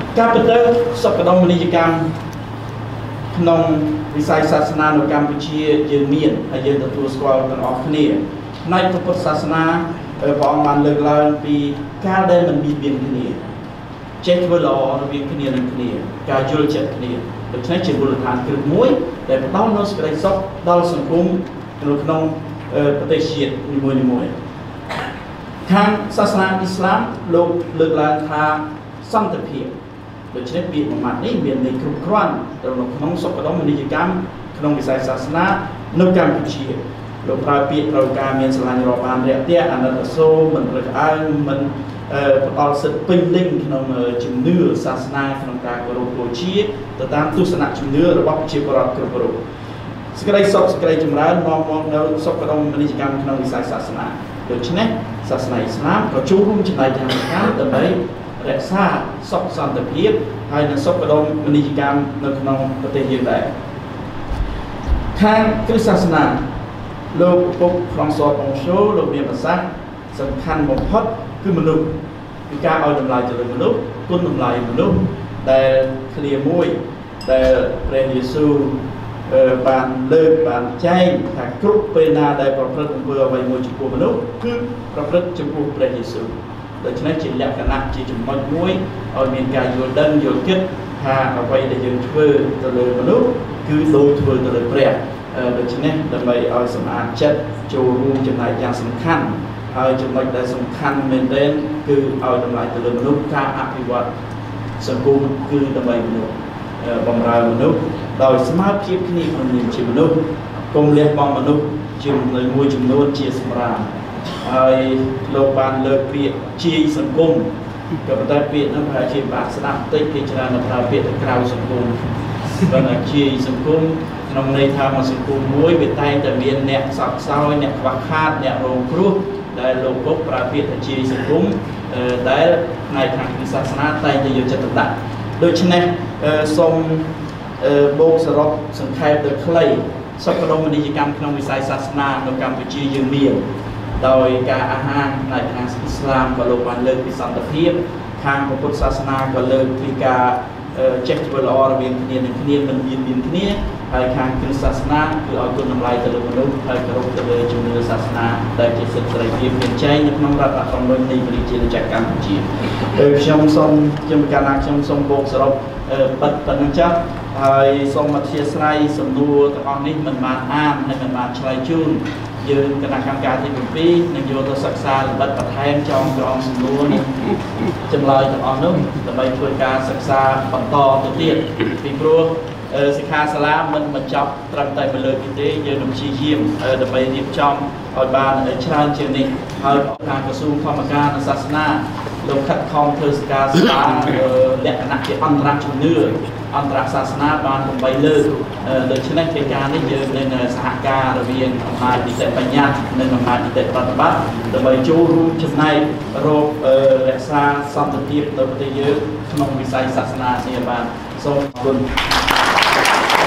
ការពិតទៅសពដងមនីយកម្មក្នុងវិស័យសាសនានៅកម្ពុជាយើងមានហើយយើងទទួលស្គាល់ទាំងអស់គ្នាផ្នែកពុទ្ធសាសនាព្រះអង្គបានលើកឡើងពីការដែលមិនមានគ្នាចេះធ្វើល្អរវាងគ្នានឹងគ្នាការយល់ចិត្តគ្នាដូច្នេះជាមូលដ្ឋានគ្រឹះមួយដែលផ្ដល់នូវសេចក្តីសុខដល់សង្គមនៅក្នុងប្រទេសជាតិនីមួយៗខាងសាសនាអ៊ីស្លាមលោកលើកឡើងថាសន្តិភាពដូច្នេះពាក្យមួយម៉ាត់នេះមានន័យគ្រប់គ្រាន់នៅក្នុងសុខដុមនីយកម្មក្នុងវិស័យសាសនានៅកម្ពុជាលោកប្រើពាក្យត្រូវការមានស្រឡាញ់រាប់អានរាក់ទាក់អាណិតអាសូរមិនរើសអើងមិនផ្ដល់សិទ្ធិពេញលេញក្នុងជំនឿសាសនាក្នុងការគោរពបូជាទៅតាមទស្សនៈជំនឿរបស់ប្រជាពលរដ្ឋគ្រប់រូបសេចក្តីសុខសេចក្តីចម្រើននាំមកនៅសុខដុមនីយកម្មក្នុងវិស័យសាសនាដូច្នេះសាសនាអ៊ីស្លាមក៏ចូលរួមចំណែកយ៉ាងសំខាន់ដើម្បីរក្សាសុខសន្តិភាពហើយនិងសុខដុមនីយកម្មនៅក្នុងប្រទេសយើងដែរខាងគ្រិស្តសាសនាលោកពុកហ្វ្រង់ស៊័រ ប៊ុងសូលោកមានប្រសាសន៍សំខាន់បំផុតគឺមនុស្សគឺការឲ្យតម្លៃទៅលើមនុស្សគុណតម្លៃមនុស្សដែលឃ្លាមួយដែលព្រះយេស៊ូវបានលើកបានចែងថាគ្រប់ពេលណាដែលប្រព្រឹត្តអំពើអ្វីមួយចំពោះមនុស្សគឺប្រព្រឹត្តចំពោះព្រះយេស៊ូវដូច្នេះជាលក្ខណៈជាចំណុចមួយឲ្យមានការយល់ដឹងយល់គិតថាអ្វីដែលយើងធ្វើទៅលើមនុស្សគឺដូចធ្វើទៅលើព្រះដូច្នេះដើម្បីឲ្យសម្អាតចិត្តចូលរួមចំណែកយ៉ាងសំខាន់ហើយចំណុចដែលសំខាន់មែនទែនគឺឲ្យតម្លៃទៅលើមនុស្សការអភិវឌ្ឍសង្គមគឺដើម្បីមនុស្សបម្រើមនុស្សដោយស្មើភាពគ្នាក្នុងនាមជាមនុស្សកុំលះបង់មនុស្សជាមួយចំនួនជាសម្រាប់ហើយលោកបានលើកពាក្យជាយសង្គមក៏ប៉ុន្តែពាក្យនោះប្រហែលជាបាក់ស្ដាប់តិចគេច្រើនប្រើពាក្យទៅក្រៅសង្គមបើថាជាយសង្គមក្នុងន័យថាមួយសង្គមមួយវាតែងតែមានអ្នកសោកសោយអ្នកខ្វះខាតអ្នករងគ្រោះដែលលោកពុកប្រើពាក្យថាជាយសង្គមដែលផ្នែកខាងគ្រិស្តសាសនាតែងតែយកចិត្តទុកដាក់ដូច្នេះសូមបូកសរុបសង្ខេបទៅខ្លីសុខដុមនីយកម្មក្នុងវិស័យសាសនានៅកម្ពុជាយើងមានដោយការអាហារផ្នែកខាងអ៊ីស្លាមក៏លោកបានលើកពីសន្តិភាពខាងពុទ្ធសាសនាក៏លើកពីការចេះធ្វើល្អរវាងគ្នានឹងគ្នាមិនមានគ្នាហើយខាងគ្រិស្តសាសនាគឺឲ្យគុណតម្លៃទៅលើមនុស្សហើយគោរពទៅលើជំនឿសាសនាដែលជាសិទ្ធិសេរីភាពមានចែងនៅក្នុងរដ្ឋធម្មនុញ្ញនៃប្រជាណាចក្រកម្ពុជាខ្ញុំសូមជំរាបថាខ្ញុំសូមបូកសរុបបិទប៉ុណ្ណឹងចាស់ហើយសូមអធិស្ឋានសំណួរទាំងអស់នេះមិនបានអានហើយមិនបានឆ្លើយជូនយើងគណៈកម្មការទី7នឹងយកទៅសិក្សាលម្អិតបន្ថែមចងក្រងសំណួរនេះចម្លើយទាំងអស់នោះដើម្បីធ្វើការសិក្សាបន្តទៅទៀតពីព្រោះសិក្ខាសាលាមិនបញ្ចប់ត្រឹមតែមួយលើកទេយើងនឹងព្យាយាមដើម្បីរៀបចំឲ្យបានច្រើនជាងនេះហើយខាងក្រសួងធម្មការនិងសាសនាលោកខិតខំធ្វើសិក្ខាសាលាលក្ខណៈជាអន្តរជំនឿអន្តរសាសនាបាន8លើកដូច្នេះកិច្ចការនេះយើងនឹងសហការរវាងអំណាចនីតិបញ្ញត្តិនិងអំណាចនីតិប្រតិបត្តិដើម្បីចូលរួមចំណែករក្សាសន្តិភាពទៅប្រទេសយើងក្នុងវិស័យសាសនានេះបានសូមអរគុណ